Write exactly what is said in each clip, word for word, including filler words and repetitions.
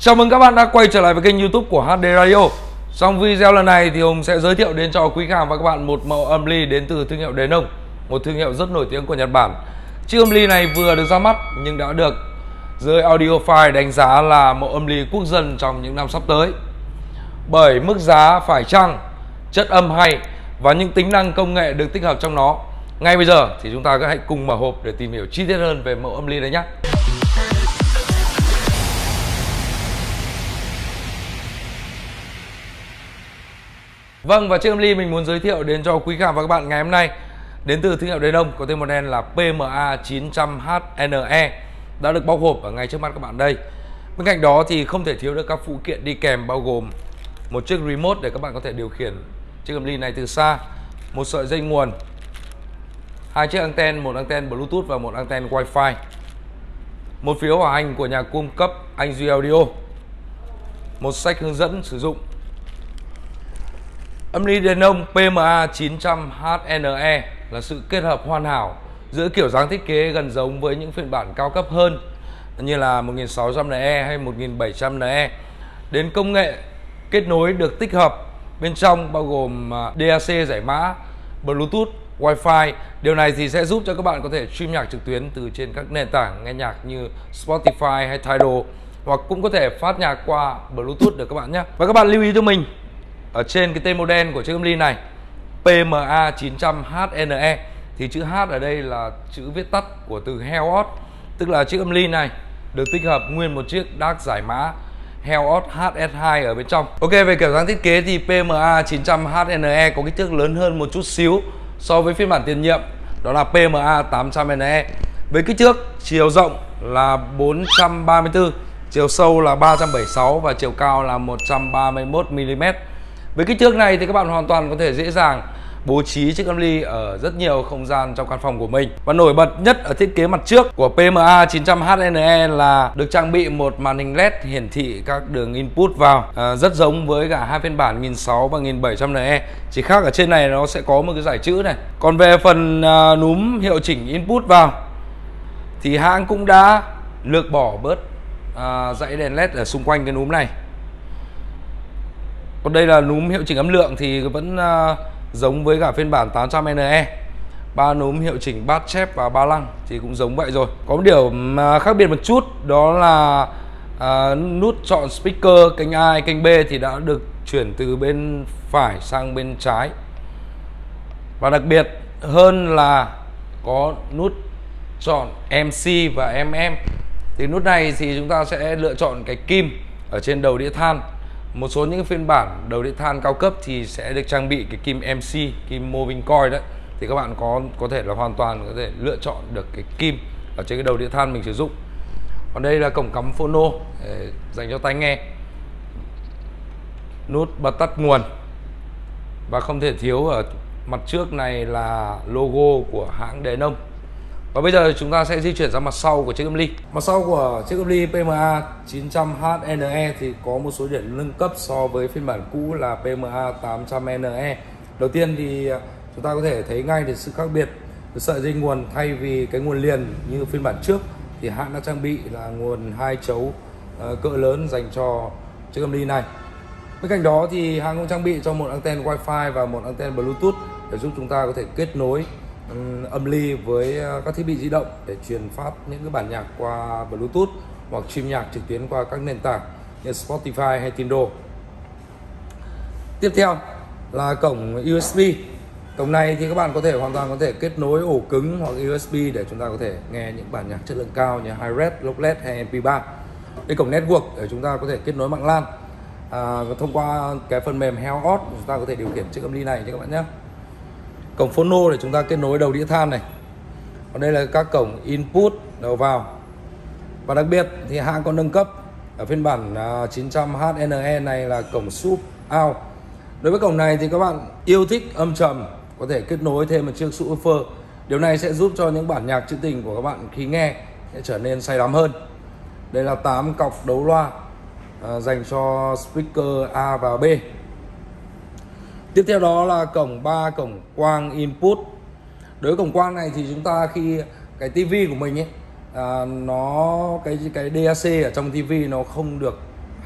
Chào mừng các bạn đã quay trở lại với kênh YouTube của hát đê Radio. Trong video lần này thì Hùng sẽ giới thiệu đến cho quý khách hàng và các bạn một mẫu âm ly đến từ thương hiệu Denon, một thương hiệu rất nổi tiếng của Nhật Bản. Chiếc âm ly này vừa được ra mắt nhưng đã được giới audiophile đánh giá là mẫu âm ly quốc dân trong những năm sắp tới. Bởi mức giá phải chăng, chất âm hay và những tính năng công nghệ được tích hợp trong nó. Ngay bây giờ thì chúng ta hãy cùng mở hộp để tìm hiểu chi tiết hơn về mẫu âm ly này nhé. Vâng, và chiếc âm ly mình muốn giới thiệu đến cho quý khách hàng và các bạn ngày hôm nay đến từ thương hiệu Denon, có tên model là P M A chín trăm H N E, đã được bóc hộp ở ngay trước mắt các bạn đây. Bên cạnh đó thì không thể thiếu được các phụ kiện đi kèm, bao gồm một chiếc remote để các bạn có thể điều khiển chiếc âm ly này từ xa, một sợi dây nguồn, hai chiếc anten, một anten Bluetooth và một anten Wi-Fi, một phiếu bảo hành của nhà cung cấp Anh Duy Audio, một sách hướng dẫn sử dụng. Âm ly Denon P M A chín trăm H N E là sự kết hợp hoàn hảo giữa kiểu dáng thiết kế gần giống với những phiên bản cao cấp hơn như là một nghìn sáu trăm N E hay một nghìn bảy trăm N E, đến công nghệ kết nối được tích hợp bên trong bao gồm D A C giải mã, Bluetooth, Wi-Fi. Điều này thì sẽ giúp cho các bạn có thể stream nhạc trực tuyến từ trên các nền tảng nghe nhạc như Spotify hay Tidal, hoặc cũng có thể phát nhạc qua Bluetooth được các bạn nhé. Và các bạn lưu ý cho mình, ở trên cái tên model của chiếc âm ly này P M A chín trăm H N E thì chữ H ở đây là chữ viết tắt của từ Helios, tức là chiếc âm ly này được tích hợp nguyên một chiếc đê a xê giải mã Helios H S hai ở bên trong. Ok, về kiểu dáng thiết kế thì P M A chín trăm H N E có kích thước lớn hơn một chút xíu so với phiên bản tiền nhiệm, đó là P M A tám trăm N E, với kích thước chiều rộng là bốn trăm ba mươi tư, chiều sâu là ba trăm bảy mươi sáu và chiều cao là một trăm ba mươi mốt mi li mét. Với kích thước này thì các bạn hoàn toàn có thể dễ dàng bố trí chiếc âm ly ở rất nhiều không gian trong căn phòng của mình. Và nổi bật nhất ở thiết kế mặt trước của P M A chín trăm H N E là được trang bị một màn hình led hiển thị các đường input vào, à, rất giống với cả hai phiên bản một nghìn sáu trăm và một nghìn bảy trăm N E, chỉ khác ở trên này nó sẽ có một cái dải chữ này. Còn về phần à, núm hiệu chỉnh input vào thì hãng cũng đã lược bỏ bớt à, dãy đèn led ở xung quanh cái núm này. Còn đây là núm hiệu chỉnh âm lượng thì vẫn uh, giống với cả phiên bản tám trăm N E. Ba núm hiệu chỉnh bass chép và ba lăng thì cũng giống vậy rồi. Có một điều uh, khác biệt một chút, đó là uh, nút chọn speaker kênh A hay kênh B thì đã được chuyển từ bên phải sang bên trái. Và đặc biệt hơn là có nút chọn M C và M M. Thì nút này thì chúng ta sẽ lựa chọn cái kim ở trên đầu đĩa than. Một số những phiên bản đầu đĩa than cao cấp thì sẽ được trang bị cái kim M C, kim moving coil đấy, thì các bạn có có thể là hoàn toàn có thể lựa chọn được cái kim ở trên cái đầu đĩa than mình sử dụng. Còn đây là cổng cắm phono để dành cho tai nghe, nút bật tắt nguồn, và không thể thiếu ở mặt trước này là logo của hãng Denon. Và bây giờ chúng ta sẽ di chuyển ra mặt sau của chiếc âm ly. Mặt sau của chiếc âm ly P M A chín trăm H N E thì có một số điểm nâng cấp so với phiên bản cũ là P M A tám trăm N E. Đầu tiên thì chúng ta có thể thấy ngay được sự khác biệt. Sợi dây nguồn thay vì cái nguồn liền như phiên bản trước thì hãng đã trang bị là nguồn hai chấu uh, cỡ lớn dành cho chiếc âm ly này. Bên cạnh đó thì hãng cũng trang bị cho một anten Wi-Fi và một anten Bluetooth để giúp chúng ta có thể kết nối âm ly với các thiết bị di động để truyền phát những cái bản nhạc qua Bluetooth hoặc stream nhạc trực tuyến qua các nền tảng như Spotify hay Tidal. Tiếp theo là cổng U S B. Cổng này thì các bạn có thể hoàn toàn có thể kết nối ổ cứng hoặc U S B để chúng ta có thể nghe những bản nhạc chất lượng cao như Hi-Res, Lockless hay M P ba. Đây cổng network để chúng ta có thể kết nối mạng LAN à, thông qua cái phần mềm Helios, chúng ta có thể điều khiển chiếc âm ly này nha các bạn nhé. Cổng phono để chúng ta kết nối đầu đĩa than này. Còn đây là các cổng input đầu vào. Và đặc biệt thì hãng có nâng cấp ở phiên bản chín trăm H N E này là cổng sub out. Đối với cổng này thì các bạn yêu thích âm trầm có thể kết nối thêm một chiếc subwoofer. Điều này sẽ giúp cho những bản nhạc trữ tình của các bạn khi nghe sẽ trở nên say đắm hơn. Đây là tám cọc đấu loa à, dành cho speaker A và B. Tiếp theo đó là cổng ba cổng quang input. Đối với cổng quang này thì chúng ta khi cái tivi của mình ấy à, nó cái cái D A C ở trong tivi nó không được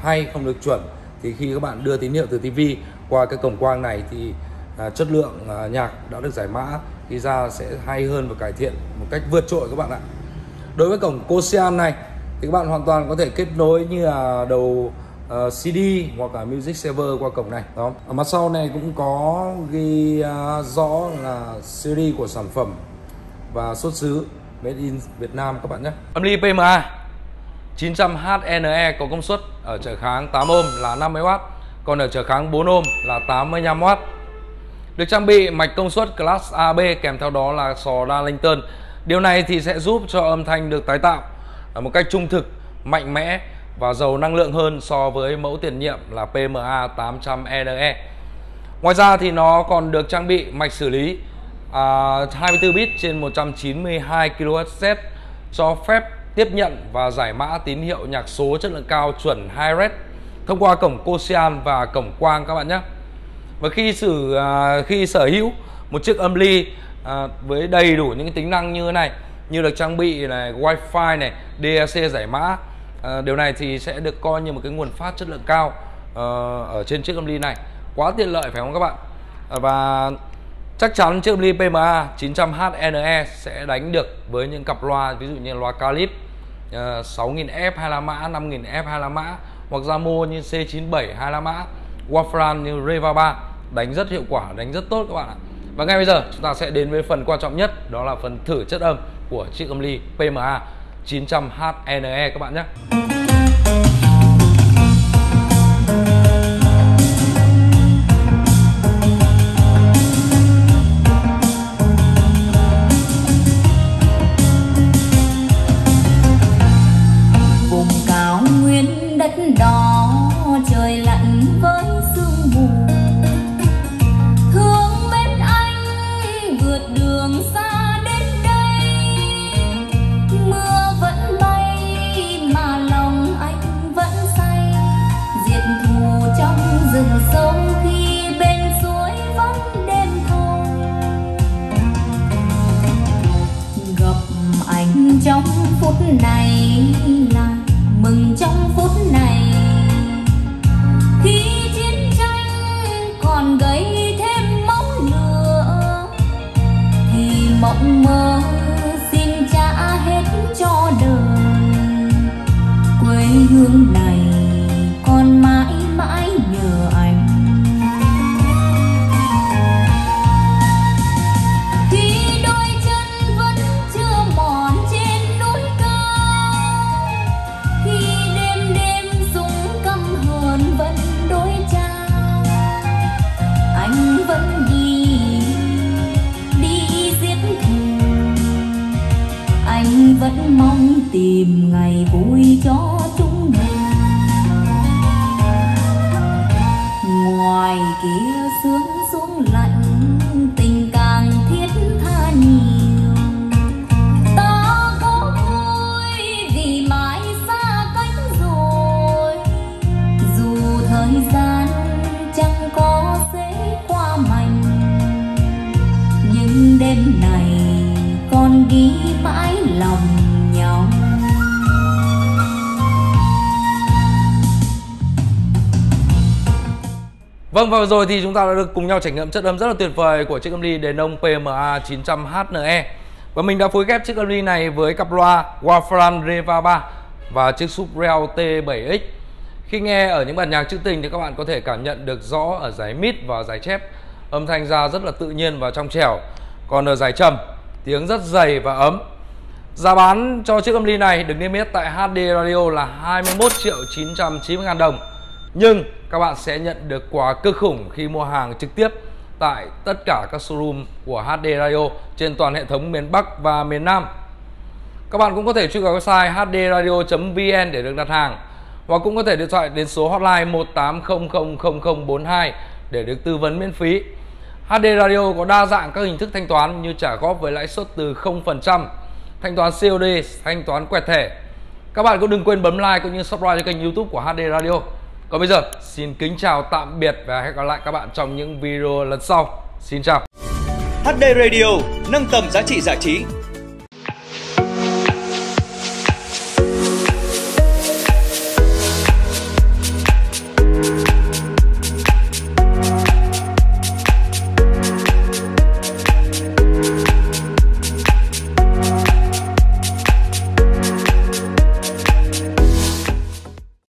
hay, không được chuẩn thì khi các bạn đưa tín hiệu từ tivi qua cái cổng quang này thì à, chất lượng à, nhạc đã được giải mã, khi ra sẽ hay hơn và cải thiện một cách vượt trội các bạn ạ. Đối với cổng Kosian này thì các bạn hoàn toàn có thể kết nối như là đầu uh, xê đê hoặc là Music Saver qua cổng này. Đó. Ở mặt sau này cũng có ghi uh, rõ là series của sản phẩm và xuất xứ Made in Việt Nam các bạn nhé. Âm ly pê em a chín trăm H N E có công suất ở trở kháng tám ôm là năm mươi oát, còn ở trở kháng bốn ôm là tám mươi lăm oát. Được trang bị mạch công suất Class A B, kèm theo đó là sò Darlington. Điều này thì sẽ giúp cho âm thanh được tái tạo một cách trung thực, mạnh mẽ và giàu năng lượng hơn so với mẫu tiền nhiệm là pê em a tám trăm N E. Ngoài ra thì nó còn được trang bị mạch xử lý à, hai mươi tư bit trên một trăm chín mươi hai ki lô héc, cho phép tiếp nhận và giải mã tín hiệu nhạc số chất lượng cao chuẩn hi-res thông qua cổng Kosian và cổng quang các bạn nhé. Và khi sử à, khi sở hữu một chiếc âm ly à, với đầy đủ những tính năng như thế này, như được trang bị này, Wi-Fi này, đê a xê giải mã, à, điều này thì sẽ được coi như một cái nguồn phát chất lượng cao à, ở trên chiếc âm ly này. Quá tiện lợi phải không các bạn? À, và chắc chắn chiếc âm ly pê em a chín trăm H N E sẽ đánh được với những cặp loa, ví dụ như loa Calip uh, sáu nghìn F hai la mã, năm nghìn F hai la mã, hoặc Jamo như C chín bảy hai la mã, Wafran như Reva ba, đánh rất hiệu quả, đánh rất tốt các bạn ạ. Và ngay bây giờ chúng ta sẽ đến với phần quan trọng nhất, đó là phần thử chất âm của chiếc âm ly pê em a chín trăm H N E các bạn nhé. Đó trời lạnh với sương mù, thương bên anh vượt đường xa đến đây. Mưa vẫn bay mà lòng anh vẫn say, diệt thù trong rừng sâu khi bên suối vắng đêm thâu. Gặp anh trong phút này là mừng trong phút này, khi chiến tranh còn gây thêm máu lửa, thì mộng mơ xin trả hết cho đời. Quê hương này còn mãi mãi nhờ anh. Khi đôi chân vẫn chưa mòn trên núi cao, khi đêm đêm súng căm hờn vẫn đối trao, anh vẫn đi đi giết thù. Anh vẫn mong tìm ngày vui cho chúng mình. Ngoài kia sương xuống lạnh, tình càng thiết tha nhiều. Ta có vui vì mãi xa cách rồi, dù thời gian chẳng có dễ qua mành, nhưng đêm này còn ghi mãi lòng nhau. Vâng, và vừa rồi thì chúng ta đã được cùng nhau trải nghiệm chất âm rất là tuyệt vời của chiếc âm ly đền ông pê em a chín trăm H N E. Và mình đã phối ghép chiếc âm ly này với cặp loa Wafran Reva ba và chiếc sub Rel T bảy X. Khi nghe ở những bản nhạc trữ tình thì các bạn có thể cảm nhận được rõ ở dải mid và dải chép, âm thanh ra rất là tự nhiên và trong trẻo. Còn ở dải trầm, tiếng rất dày và ấm. Giá bán cho chiếc âm ly này được niêm yết tại hát đê Radio là hai mươi mốt triệu chín trăm chín mươi ngàn đồng. Nhưng các bạn sẽ nhận được quà cực khủng khi mua hàng trực tiếp tại tất cả các showroom của hát đê Radio trên toàn hệ thống miền Bắc và miền Nam. Các bạn cũng có thể truy cập website h d radio chấm v n để được đặt hàng, hoặc cũng có thể điện thoại đến số hotline một tám không không không không bốn hai để được tư vấn miễn phí. hát đê Radio có đa dạng các hình thức thanh toán như trả góp với lãi suất từ không phần trăm, thanh toán xê ô đê, thanh toán quẹt thẻ. Các bạn cũng đừng quên bấm like cũng như subscribe cho kênh YouTube của hát đê Radio. Còn bây giờ, xin kính chào tạm biệt và hẹn gặp lại các bạn trong những video lần sau. Xin chào. hát đê Radio nâng tầm giá trị giải trí.